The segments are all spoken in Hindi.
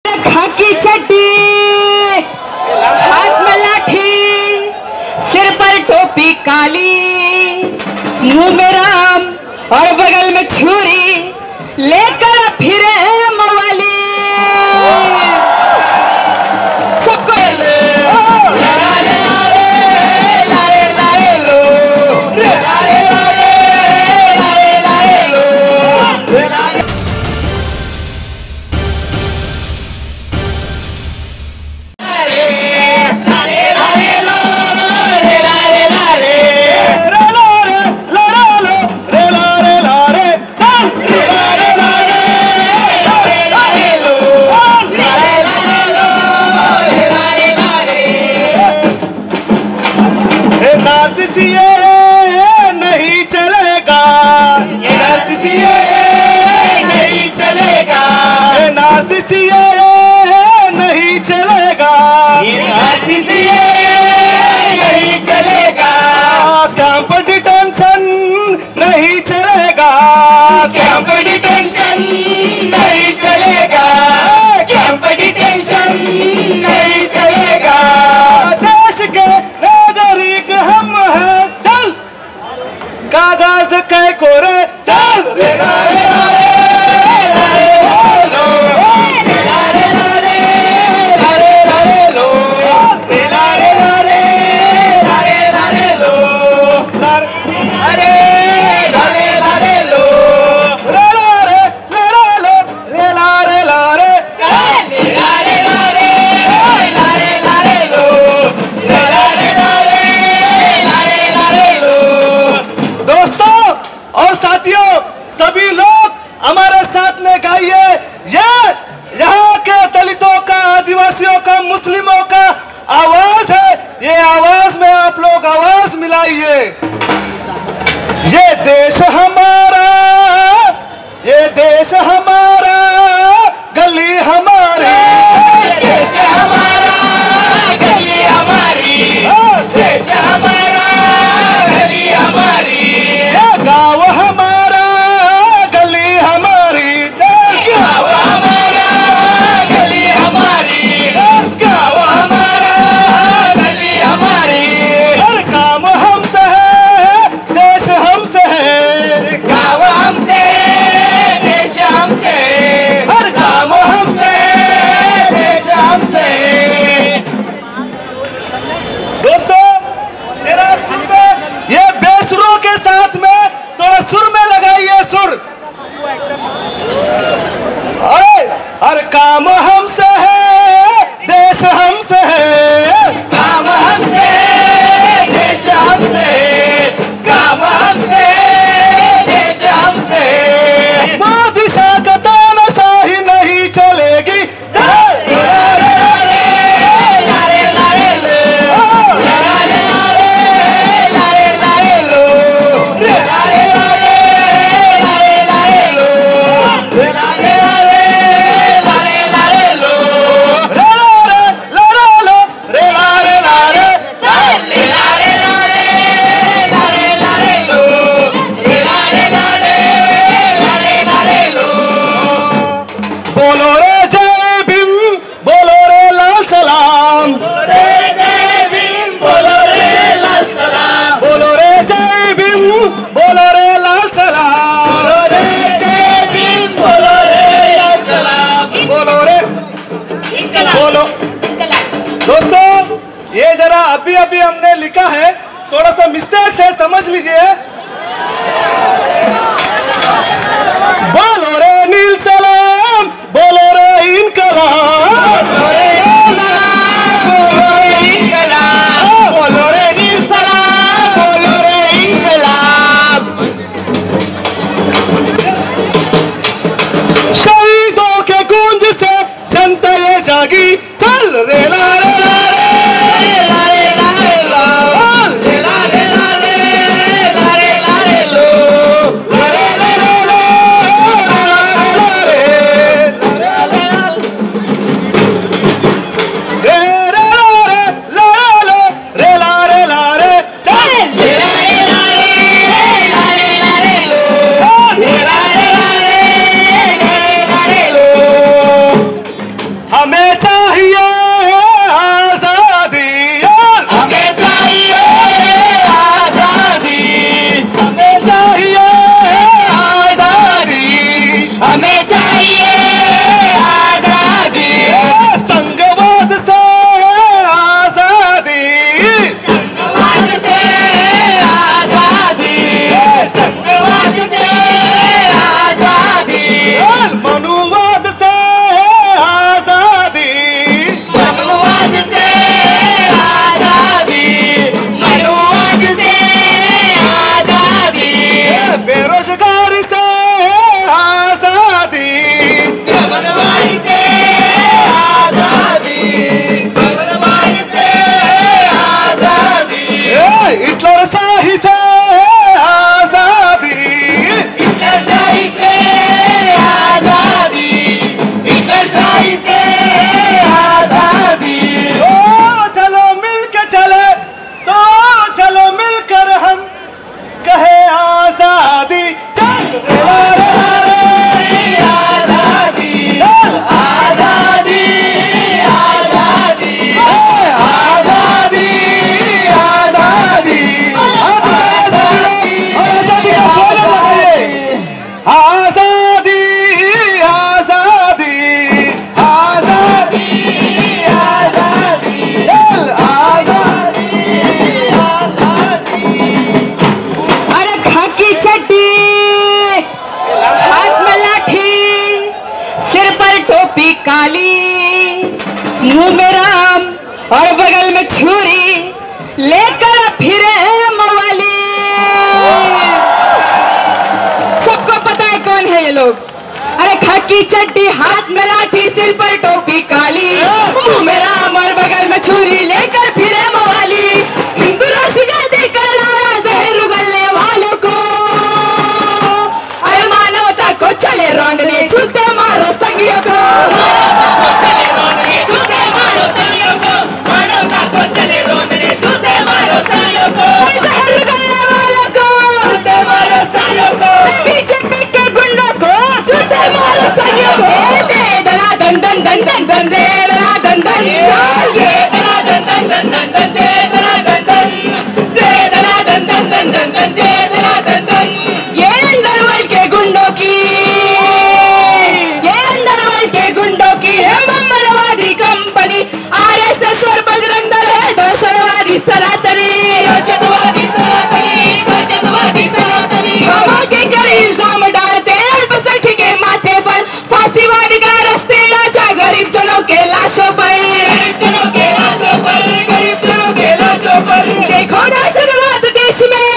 खाकी चड्डी, हाथ में लाठी, सिर पर टोपी काली, मुंह में राम और बगल में छुरी लेकर फिरे मवाली। सबको नहीं चलेगा, नहीं चलेगा, नहीं चलेगा, नहीं चलेगा, कैंप डिटेंशन नहीं चलेगा, कैंप डिटेंशन नहीं चलेगा, कैंप डिटेंशन नहीं चलेगा। देश के नागरिक हम हैं, चल कागज के कोरे चल रे ला रे ला रे ला रे लो रे ला रे ला रे ला रे ला रे लो रे ला रे ला रे ला रे ला रे लो अरे ला रे ला रे लो रे ला रे लो रे ला रे ला रे रे ला रे ला रे ला रे ला रे लो रे ला रे ला रे ला रे ला रे लो। दोस्तों और साथियों, सभी लोग हमारे साथ में गाइए, ये यहाँ के दलितों का, आदिवासियों का, मुस्लिमों का आवाज है। ये आवाज में आप लोग आवाज मिलाइए। ये देश हमारा, ये देश हमारा, गली हमारी, देश हमारा, गली हमारी, देश हमारा, गली हमारी, गाँव हमारा, गली हमारी, गाँव हमारा, गली हमारी, गाँव हमारा, गली हमारी। हर काम हमसे है, देश हमसे है, गाँव हमसे, देश हमसे, हर काम हमसे, देश हमसे। दोस्तों जरा सुर में, ये बेसुरों के साथ में थोड़ा सुर में लगाइए सुर। अरे हर काम हमसे है, देश हमसे है, काम हमसे, देश हमसे, काम हमसे, देश हमसे। मोदी शाह का तानाशाही नहीं चलेगी, बोलो रे जय भीम, बोलो रे लाल सलाम, बोलो रे जय भीम, बोलो रे लाल सलाम, बोलो रे जय भीम, बोलो रे लाल सलाम, बोलो रे जय भीम, बोलो रे लाल सलाम, बोलो रे बोलो। दोस्तों ये जरा अभी अभी हमने लिखा है, थोड़ा सा मिस्टेक है, समझ लीजिए। बोलो रे नील सलाम, बोलो रे इनकलाब, बोलो रे सलाम, बोलो रे इनकलाब, बोलो रे नील सलाम, बोलो रे इनकलाब। शहीदों के गूंज से जनता ये जागी, चल रे ला रे ला रे ला रे ला रे ला रे ला रे ला रे ला रे ला रे लो रे रे रे रे हमें चाहिए आजादी, हमें चाहिए आजादी, हमें चाहिए आजादी, हमें चाहिए आजादी, संघवाद से आजादी, संघवाद से आजादी, संघवाद से आजादी, मनुवाद से आजादी, मनुवाद से आजादी, मनुवाद से आजादी, बेरोजगारी से आजादी, बेरोजगारी से आजादी, बेरोजगारी से आजादी, हिटलर शाही से आजादी, हिटलर शाही से आजादी, हिटलर शाही से आजादी। तो चलो मिलके चले, तो चलो मिलकर हम कहे आजादी, आजादी, आजादी, आजादी, आजादी, आजादी, आजादी, आजादी, आजादी, आजादी, आजादी, आजादी, आजादी। अरे खाकी चड्डी, हाथ में लाठी, सिर पर टोपी काली, मुंह में राम और बगल में छुरी, लेकर फिरे मवाली। सबको पता है कौन है ये लोग। अरे खाकी चड्डी, हाथ में लाठी, सिर पर टोपी काली, मुंह में राम और बगल में छुरी, लेकर फिरे मवाली। हिंदू राष्ट्र का देकर लाया जहर उगलने वालों को, अरे मानवता को चले रौंदने, छूते मारो संगियों को, मानवता को चले रौंदने, छूते मारो संगियों को, मानवता को चले रौंदने, छूते मारो संगियों को, जहर उगलने वालों को, छूते मारो संगियों को, बीजेपी के गुंडों को, छूते मारो संगियों को। दे दना दन दन दन दन दन, दे दना दन दन, ये दना दन दन दन दन दन, दे दना दन दन, दे दना दन दन दन दन दन, दे दना दन दन। ये अंडरवर्ल्ड के गुंडों की, ये अंडरवर्ल्ड के गुंडों की है ममरवादी कंपनी, आरएसएस और बजरंग दल है दहशतवादी सनातनी, दहशतवादी सनातनी, दहशतवादी सनातनी। हवा के कर इल्जाम डालते अल्पसंख्यक के माथे पर, फांसीवादी का रस्ते नाचा गरीब जनों के लाशों पर, गरीब जनों के लाशों पर, गरीब जनों के लाशों पर। देखो दहशतवाद देश में,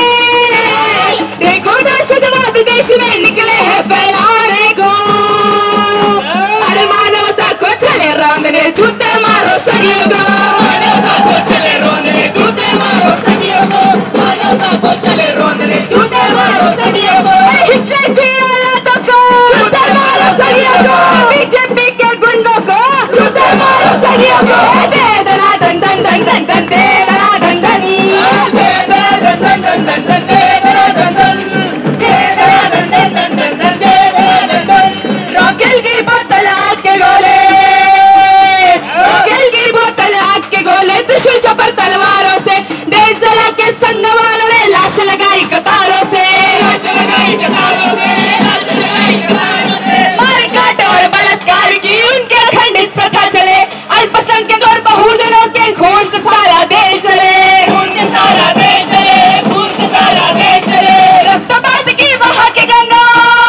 देखो दहशतवाद देश में निकले हैं फैलाने को, अरे मानवता को चले रौंदने, छूते मारो सगियों को, मानवता को चले रौंदने, छूते मारो सगियों को, मानवता को चले रौंदने, छूते मारो सगियों को। हिटलर की औलादों को, छूते मारो सगियों को, बीजेपी के गुंडों को, छूते मारो सगियों को। दे दना दन दन दन दन दन, दे दना दन दन, दे दना दन दन दन दन दन, दे दना दन दन, दे दना दन दन दन दन दन, दे दना दन दन। रॉकेल की बोतल आग के गोले, रॉकेल की बोतल आग के गोले, त्रिशूल चपर तलवारों से, देश जला के संग वालों ने लाश लगाई कतारों से, लाश लगाई कतारों से, लाश लगाई कतारों से। मारकाट और बलात्कार की उनके खंडित प्रथा चले, अल्पसंख्यक और बहुजनों के खून से सारा देश चले, खून से सारा देश चले, खून से सारा देश चले। रक्तपात की बहा के गंगा,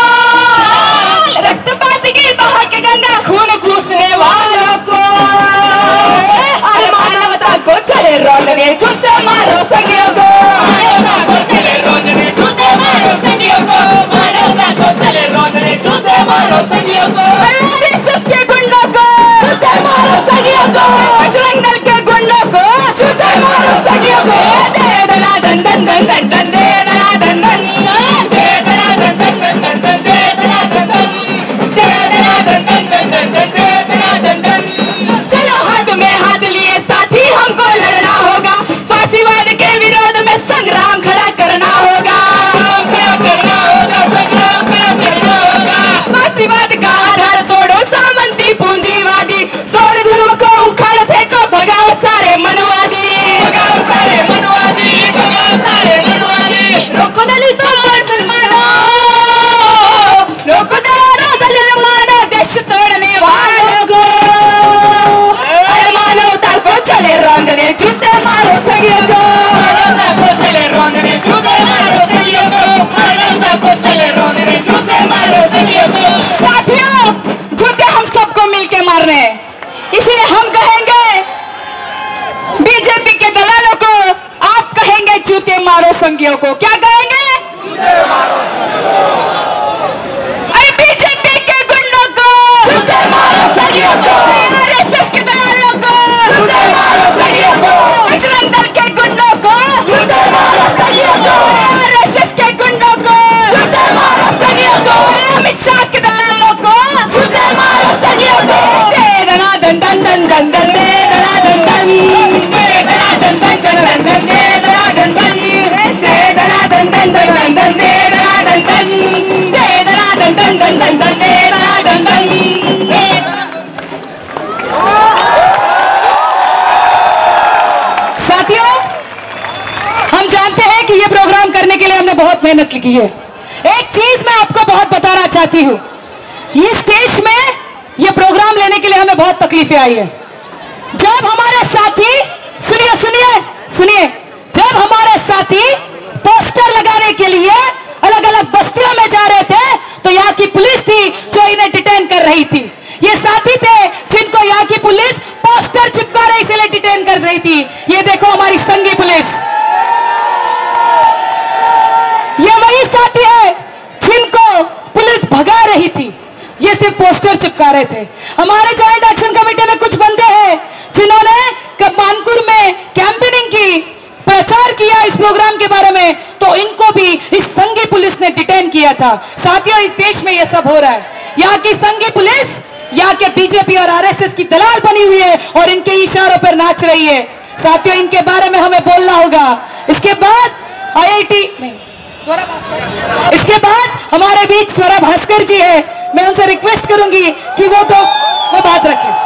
रक्तपात की बहा के गंगा, खून चूसने वालों को, अरे मानवता को चले रौंदने, छूते मारो संगियों को, मानवता को चले रौंदने, छूते मारो संगियों को, मानवता को चले रौंदने, छूते मारो संगियों को। आरएसएस के गुंडों को, छूते मारो संगियों को, बजरंग दल के गुंडों को, छूते मारो संगियों को। दे दना दन दन दन दन दन, दे दना दन दन, दे दना दन दन दन दन दन, दे दना दन दन, दे दना दन दन दन दन दन, दे दना दन दन। चलो हाथ में हाथ लिए साथी हमको लड़ना होगा, फांसीवाद के विरोध में संग्राम खड़ा करना होगा, संग्राम करना होगा, संग्राम करना होगा। फांसीवाद का आधार छोड़ो, सामंती पूंजीवादी संगियों को क्या कहेंगे? अरे बीजेपी के गुंडों को जूते मारो संगियों को, आरएसएस के दलालों को जूते मारो संगियों को, बजरंग दल के गुंडों को जूते मारो संगियों को, आरएसएस के गुंडों को जूते मारो संगियों को, अमित शाह के दलालों को जूते मारो संगियों को। दे दना दन दन दन दन दन, दे दना दन दन, दे दना दन दन दन दन, दे दना दन दन, दे दना दन दन दन दन, दे दना दन दन, दे दना दन दन दन दन, दे दना दन दन। साथियों, हम जानते हैं कि ये प्रोग्राम करने के लिए हमने बहुत मेहनत की है। एक चीज मैं आपको बहुत बताना चाहती हूँ, ये स्टेज में ये प्रोग्राम लेने के लिए हमें बहुत तकलीफें आई है। जब हमारे साथी, सुनिए सुनिए सुनिए, जब हमारे साथी पोस्टर लगाने के लिए अलग अलग बस्तियों में जा रहे थे तो यहाँ की पुलिस थी जो इन्हें डिटेन कर रही थी। ये साथी थे जिनको यहाँ की पुलिस पोस्टर चिपका रही इसलिए डिटेन कर रही थी। ये देखो हमारी संघी पुलिस, ये वही साथी है जिनको पुलिस भगा रही थी, ये सिर्फ पोस्टर चिपका रहे थे। हमारे जॉइंट एक्शन कमेटी में कुछ बंदे हैं जिन्होंने मानपुर में कैंपेनिंग की, प्रचार किया इस प्रोग्राम के बारे में, तो इनको भी इस संघी पुलिस ने डिटेन किया था। साथियों, इस देश में यह सब हो रहा है। यहाँ की संघी पुलिस यहाँ के बीजेपी और आरएसएस की दलाल बनी हुई है और इनके इशारों पर नाच रही है। साथियों, इनके बारे में हमें बोलना होगा। इसके बाद आईआईटी नहीं, इसके बाद हमारे बीच स्वरा भास्कर जी है। मैं उनसे रिक्वेस्ट करूंगी कि वो तो बात रखें।